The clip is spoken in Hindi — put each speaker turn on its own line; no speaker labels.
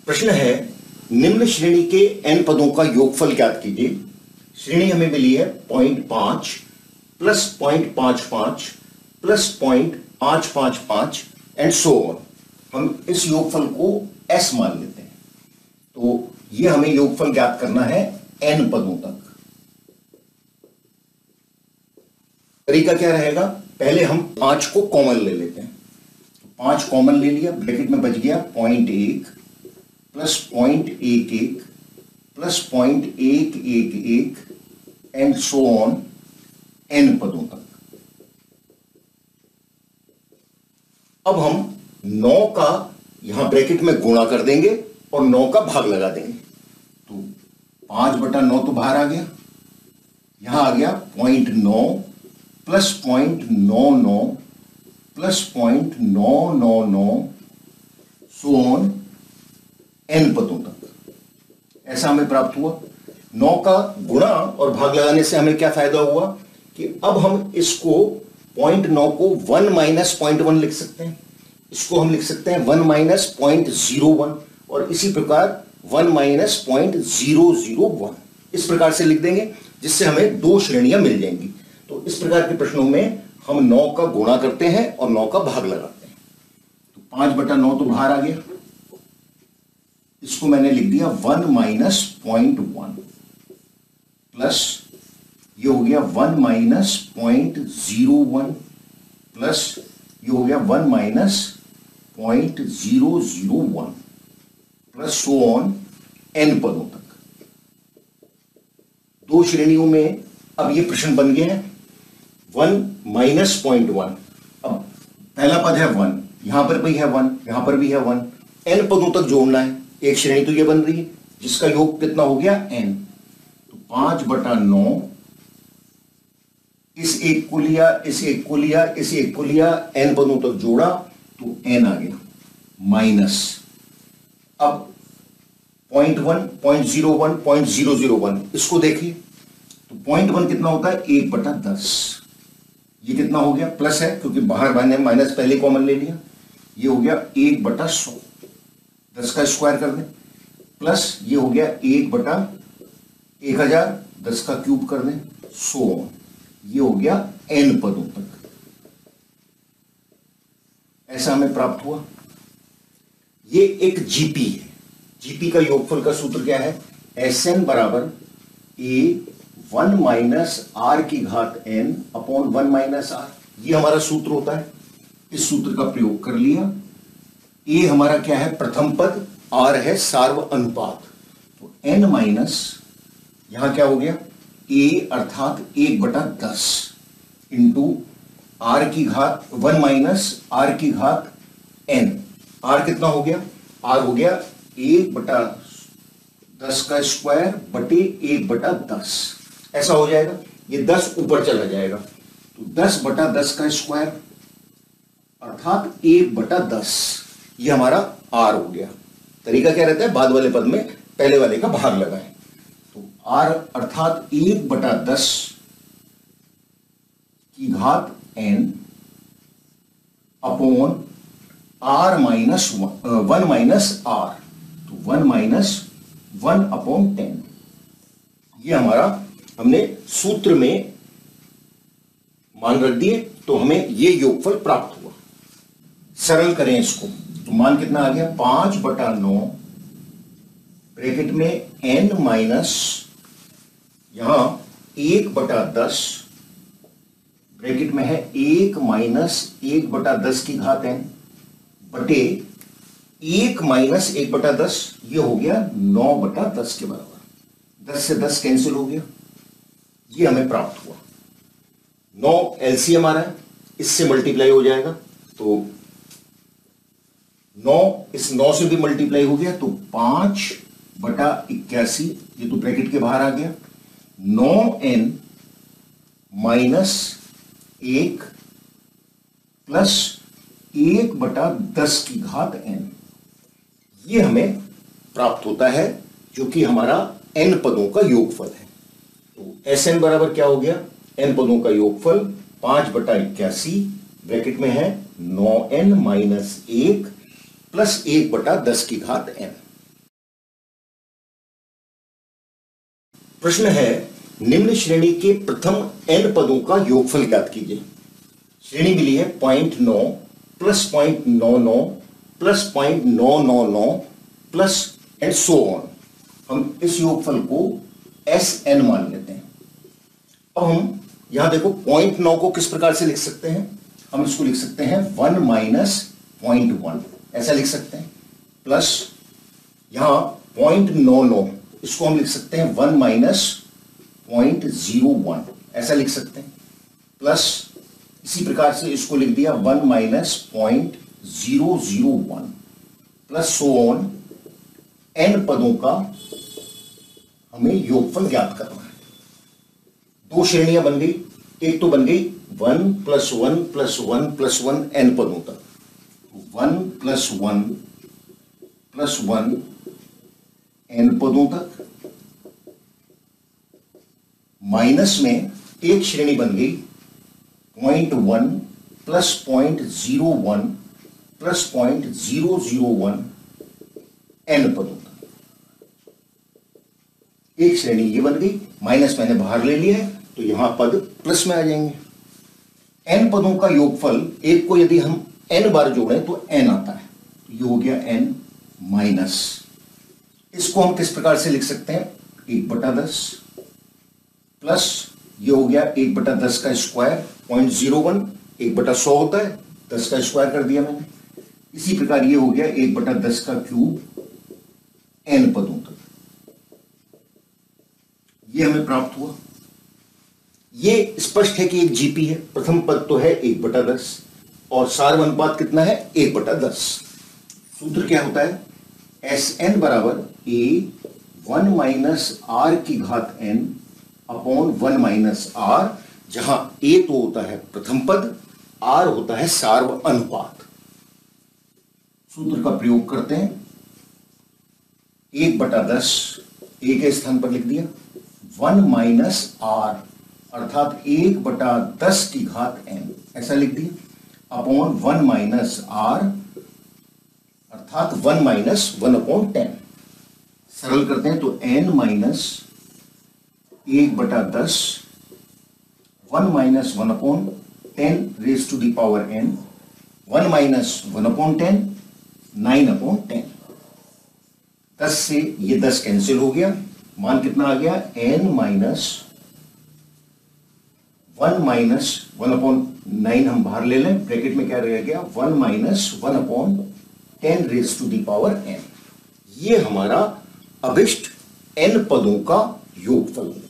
प्रश्न है निम्न श्रेणी के n पदों का योगफल ज्ञात कीजिए। श्रेणी हमें मिली है 0.5 plus 0.55 plus 0.855 and so on. हम इस योगफल को s मान लेते हैं। तो यह हमें योगफल ज्ञात करना है n पदों तक। तरीका क्या रहेगा, पहले हम 5 को कॉमन ले लेते हैं। 5 कॉमन ले लिया, ब्रैकेट में बच गया 0.1 plus 0.11 plus 0.111 and so on n पदों तक। अब हम 9 का यहां ब्रैकेट में गुणा कर देंगे और 9 का भाग लगा देंगे। तो 5/9 तो बाहर आ गया, यहां आ गया 0.9 plus 0.99 plus 0.999 so on n पदों तक। ऐसा हमें प्राप्त हुआ। 9 का गुणा और भाग लगाने से हमें क्या फायदा हुआ कि अब हम इसको 0.9 को 1 माइनस 0.1 लिख सकते हैं, इसको हम लिख सकते हैं 1 माइनस 0.01 और इसी प्रकार 1 माइनस 0.001 इस प्रकार से लिख देंगे, जिससे हमें 2 श्रेणियां मिल जाएंगी। तो इस प्रकार के प्रश्नों में हम 9 का गुणा करते हैं और 9 का भाग लगाते हैं। तो 5/9 तो बाहर आ गया, इसको मैंने लिख दिया 1 माइनस 0.1 प्लस ये हो गया 1 माइनस 0.01 प्लस ये हो गया 1 minus 0.001 plus so on n पदों तक। 2 श्रेणियों में अब ये प्रश्न बन गए हैं 1 माइनस 0.1। अब पहला पद है 1, यहां पर भी है 1, यहां पर भी है 1, n पदों तक जोड़ना है। एक श्रेणी तो ये बन रही है जिसका योग कितना हो गया n। तो 5/9 इस एक को लिया, इस एक को लिया, इस एक को लिया, n पदों तक जोड़ा तो n आ गया माइनस। अब 0.1 0.01 0.001 इसको देखिए तो 0.1 कितना होता है 1/10। ये कितना हो गया, प्लस है क्योंकि बाहर मैंने माइनस पहले कॉमन ले लिया। ये हो गया 1/100, 10 का स्क्वायर कर दें, प्लस ये हो गया 1/1000, 10 का क्यूब कर दें, सो ऑन। ये हो गया n पदों तक। ऐसा हमें प्राप्त हुआ। ये एक जीपी है। जीपी का योगफल का सूत्र क्या है, Sn बराबर a 1 माइनस r की घात n अपॉन 1 माइनस r। ये हमारा सूत्र होता है। इस सूत्र का प्रयोग कर लिया। a हमारा क्या है, प्रथम पद, r है सार्व अनुपात। तो n माइनस यहां क्या हो गया a अर्थात 1/10 इंटू r की घात 1 माइनस r की घात n। r कितना हो गया, r हो गया 1/10 का स्क्वायर बटे 1/10। ऐसा हो जाएगा, ये 10 ऊपर चला जाएगा तो 10/10 का स्क्वायर अर्थात 1/10 ये हमारा r हो गया। तरीका क्या रहता है, बाद वाले पद में पहले वाले का भाग लगाएं। तो r अर्थात 1/10 की घात n upon r minus 1 minus r। तो 1 माइनस 1 अपॉन 10। ये हमारा हमने सूत्र में मान रख दिए तो हमें ये योगफल प्राप्त हुआ। सरल करें इसको तो मान कितना आ गया 5/9 ब्रैकेट में n माइनस यहां 1/10 ब्रैकेट में है 1 माइनस 1/10 की घात n बटे 1 माइनस 1/10। ये हो गया 9/10 के बराबर। 10 से 10 कैंसिल हो गया। ये हमें प्राप्त हुआ। 9 एलसीएम आ रहा है, इससे मल्टीप्लाई हो जाएगा तो 9 इस 9 से भी मल्टीप्लाई हो गया तो 5/81। ये तो ब्रैकेट के बाहर आ गया। 9n माइनस 1 प्लस 1/10 की घात n। ये हमें प्राप्त होता है जो कि हमारा n पदों का योगफल है। तो Sn बराबर क्या हो गया, n पदों का योगफल 5/81 ब्रैकेट में है 9n माइनस 1 प्लस 1/10 की घात n। प्रश्न है निम्न श्रेणी के प्रथम n पदों का योगफल ज्ञात कीजिए। श्रेणी मिली है 0.9 plus 0.99 plus 0.999 plus and so on. हम इस योगफल को Sn मान लेते हैं। अब हम यहां देखो 0.9 को किस प्रकार से लिख सकते हैं, हम इसको लिख सकते हैं 1 माइनस 0.1, ऐसा लिख सकते हैं। प्लस यहां 0.99 इसको हम लिख सकते हैं 1 माइनस 0.01, ऐसा लिख सकते हैं। प्लस इसी प्रकार से इसको लिख दिया 1 minus 0.001 plus so on. n पदों का हमें योगफल ज्ञात करना है। दो श्रेणियां बन गई, एक तो बन गई 1 प्लस 1 प्लस 1 प्लस 1 n पदों तक, 1 प्लस 1 प्लस 1 n पदों तक। माइनस में एक श्रेणी बन गई 0.1 प्लस 0.01 प्लस 0.001 n पदों तक। एक श्रेणी ये बन गई, माइनस मैंने बाहर ले लिया है तो यहां पद प्लस में आ जाएंगे। n पदों का योगफल, एक को यदि हम n बार जोड़ें तो n आता है, तो ये हो गया n माइनस। इसको हम किस प्रकार से लिख सकते हैं, 1/10 प्लस ये हो गया 1/10 का स्क्वायर 0.01, 1/100 होता है, 10 का स्क्वायर कर दिया मैंने। इसी प्रकार ये हो गया 1/10 का क्यूब n पदों तक। ये हमें प्राप्त हुआ। ये स्पष्ट है कि एक जीपी है, प्रथम पद तो है 1/10 और सार्व अनुपात कितना है 1/10। सूत्र क्या होता है, Sn बराबर a 1 माइनस r की घात n अपॉन 1 माइनस r, जहां a तो होता है प्रथम पद, r होता है सार्व अनुपात। सूत्र का प्रयोग करते हैं, 1/10 a के स्थान पर लिख दिया, 1 माइनस r अर्थात 1/10 की घात n, ऐसा लिख दिया, अपॉन 1 माइनस r अर्थात 1 माइनस 1/10। सरल करते हैं तो n minus 1/10, 1 minus 1/10 raise to the power n, 1 minus 1/10 9/10। 10 से ये 10 कैंसिल हो गया, मान कितना आ गया n माइनस 1 माइनस 1/9 हम बाहर ले लें, ब्रैकेट में क्या रह गया 1 minus 1/10 raise to the power n। ये हमारा अभिष्ट n पदों का योगफल है।